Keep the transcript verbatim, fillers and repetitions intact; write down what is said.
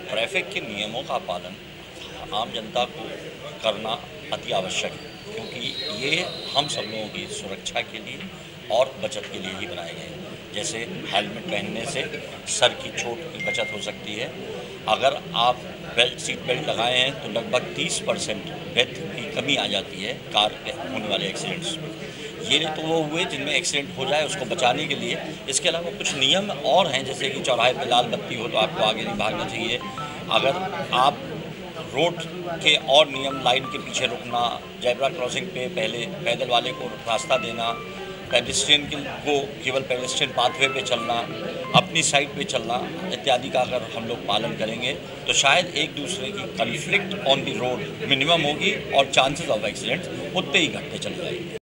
Traffic के नियमों का पालन आम जनता को करना अति आवश्यक है, क्योंकि ये हम सब लोगों की सुरक्षा के लिए और बचत के लिए ही बनाए गए हैं। जैसे हेलमेट पहनने से सर की चोट की बचत हो सकती है। अगर आप बेल्ट सीट बेल्ट लगाए हैं तो लगभग तीस परसेंट डेथ की कमी आ जाती है कार के होने वाले एक्सीडेंट्स में। ये तो वो हुए जिनमें एक्सीडेंट हो जाए उसको बचाने के लिए। इसके अलावा कुछ नियम और हैं, जैसे कि चौराहे पर लाल बत्ती हो तो आपको आगे नहीं भागना चाहिए। अगर आप रोड के और नियम, लाइन के पीछे रुकना, जेब्रा क्रॉसिंग पे पहले पैदल वाले को रास्ता देना, पेडेस्ट्रियन को केवल पेडेस्ट्रियन पाथवे पे चलना, अपनी साइड पे चलना इत्यादि का अगर हम लोग पालन करेंगे तो शायद एक दूसरे की conflict on the road minimum होगी और चांसेस ऑफ एक्सीडेंट्स उतने ही घटते चले जाएंगे।